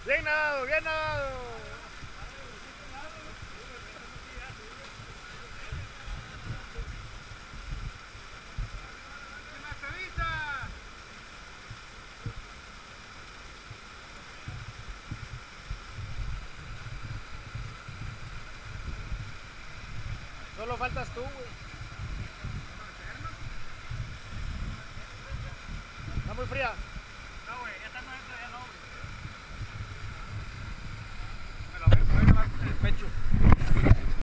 Bien nadado, bien nadado. Solo faltas tú, güey. Está muy fría.